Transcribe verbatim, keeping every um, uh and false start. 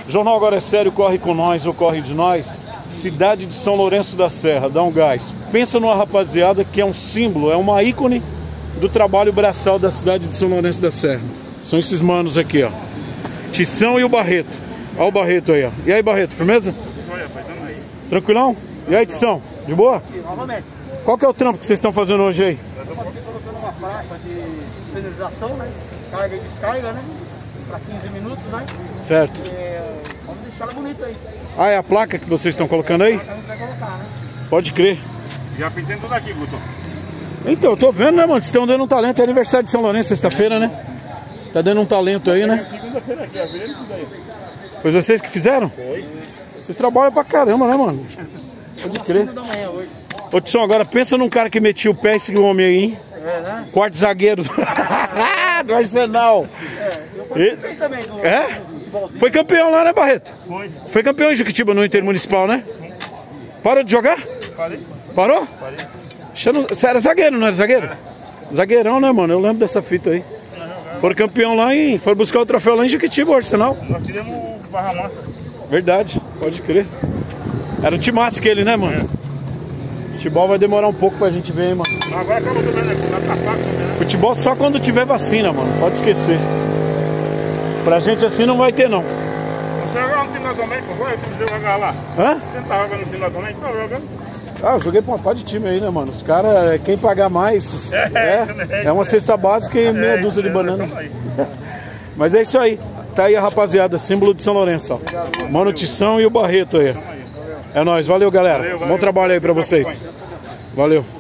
O Jornal Agora é Sério, corre com nós ou corre de nós. Cidade de São Lourenço da Serra, dá um gás. Pensa numa rapaziada que é um símbolo, é uma ícone do trabalho braçal da cidade de São Lourenço da Serra. São esses manos aqui, ó. Tição e o Barreto. Olha o Barreto aí, ó. E aí, Barreto, firmeza? Tranquilão? E aí, Tição? De boa? Novamente. Qual que é o trampo que vocês estão fazendo hoje aí? Estamos aqui colocando uma placa de sinalização, né? Carga e descarga, né? Para quinze minutos, né? Certo. E, vamos deixar ela bonita aí. Ah, é a placa que vocês estão colocando aí? A gente vai colocar, né? Pode crer. Já pintei tudo aqui, Guto. Então, eu tô vendo, né, mano? Vocês estão dando um talento. É aniversário de São Lourenço, sexta-feira, né? Tá dando um talento aí, né? Segunda-feira aqui, a ver tudo aí. Foi vocês que fizeram? Foi. Vocês trabalham pra caramba, né, mano? Pode crer. cinco da manhã hoje. Ô, Tição, agora pensa num cara que metia o pé e seguiu o homem aí, hein? É, né? Quarto zagueiro do Arsenal. É, eu participei também do, É? do futebolzinho. Foi campeão lá, né, Barreto? Foi. Foi campeão em Juquitiba no Intermunicipal, né? Parou de jogar? Parei. Parou? Parei. Você era zagueiro, não era zagueiro? Zagueirão, né, mano? Eu lembro dessa fita aí. Foram campeão lá em... Foram buscar o troféu lá em Juquitiba, o Arsenal. Nós tiramos o Barra Mansa. Verdade, pode crer. Era um timaço aquele, né, mano? Futebol vai demorar um pouco pra gente ver, hein, mano. Não, agora acabou também aqui, na tapaca, né? Futebol só quando tiver vacina, mano. Pode esquecer. Pra gente assim não vai ter, não. Você jogava no time atualmente, não foi? Você jogar lá. Hã? Você tá jogando no time atualmente? Não, jogando. Ah, eu joguei pra uma pá de time aí, né, mano? Os caras, quem pagar mais, é, é uma cesta básica e meia dúzia de banana. Mas é isso aí. Tá aí a rapaziada, símbolo de São Lourenço, ó. Mano Tição e o Barreto aí. É nóis, valeu, galera. Bom trabalho aí pra vocês. Valeu.